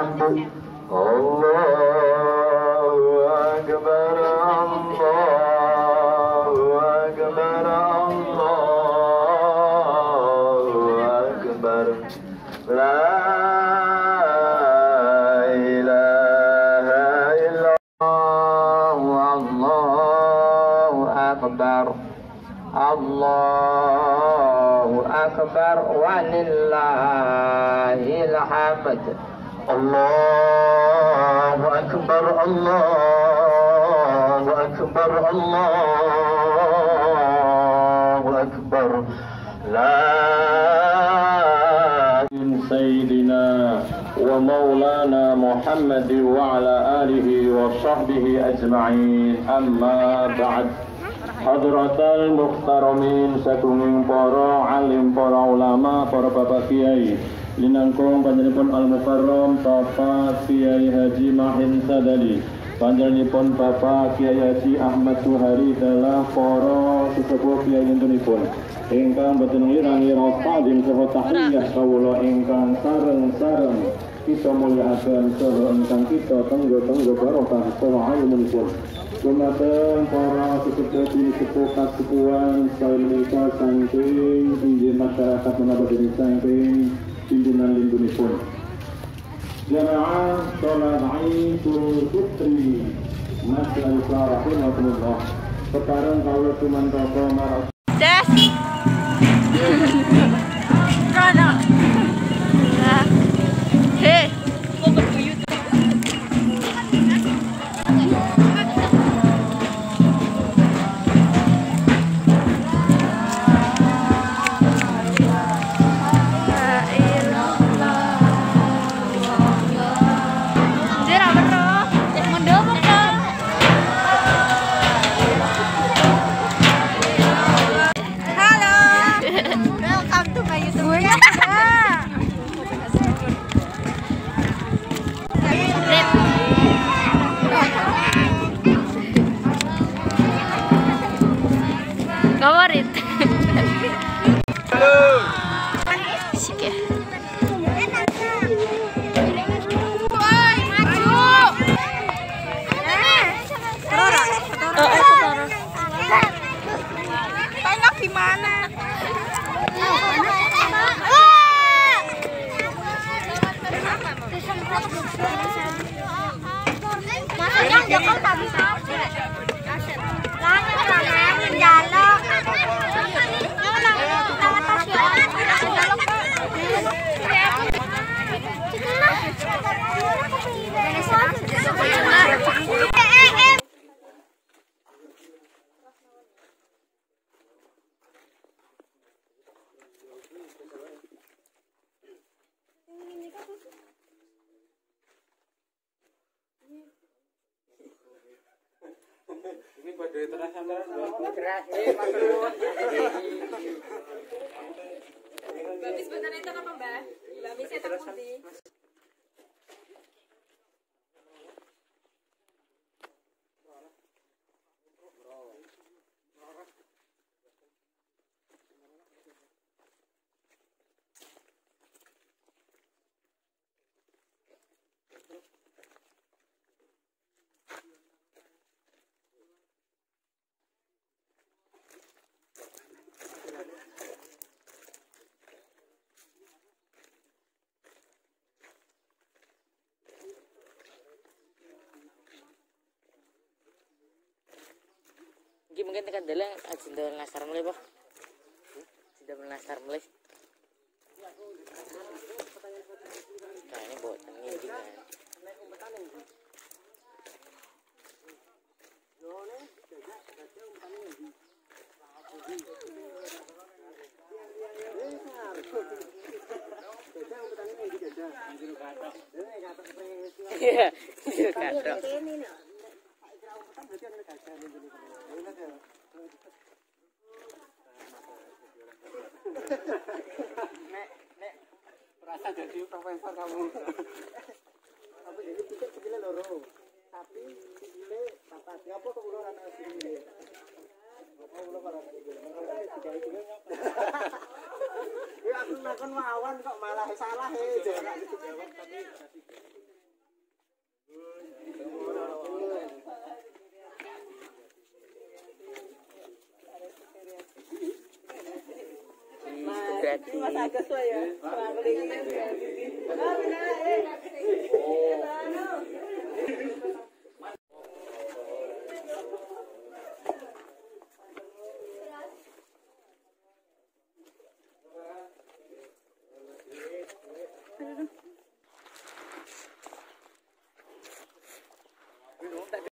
Allahu Akbar, Allahu Akbar, Allahu Akbar. La ilaha illallah, Allahu Akbar, Allahu Akbar, walillahil hamd. Allahu Akbar, Allahu Akbar, Allahu Akbar. La Sayyidina wa maulana Muhammad wa ala alihi wa sahbihi ajma'in. Amma ba'd. Hadratal muhtaramin satunging para alim, para ulama, para bapak kiai. Linangkung panjenenganipun Al-Mukarram Bapak Kiai Haji Mahin Sadali, panjenenganipun Bapak Kiai Haji Ahmad Suhari dalah para sesepuh kiai intunipun ingkang boten ngira-ngira ta'zim saha tahiyah kawula ingkang sareng-sareng kita mulyakaken saha ingkang kita tenggo-tenggo barokah saha ilmunipun. Dumateng para sesepuh sepuh kasepuhan saya menika saking inggih masyarakat menawi dening saking pimpinan lindunipun. Jamaah sholat Idul Fitri masyaallah rahimahullah. Sekarang kalau tumantaka marang Des. Kana. Hei. Favorit. Halo. Sik ya. Woi, maju. Tengok gimana? Masanya Joko tak bisa. Ini pada terasa-terasa Mbak Mis bener itu apa Mbak? Mbak Mis itu putih. Mungkin tekan dalang agenda nasar mulai Pak. Sudah menasar mulai. Nah, ini boten ini kan. Iya, jero kathok. Nek rasa jadi profesor kamu. Tapi jadi sikile loro. Tapi sikile papat. Ngapa kok kula ora ana sikile? Ngapa kula ora ana sikile? Ya aku nakon mawon kok malah salah jawab tapi gratis. Mas Agus ya. Traveling.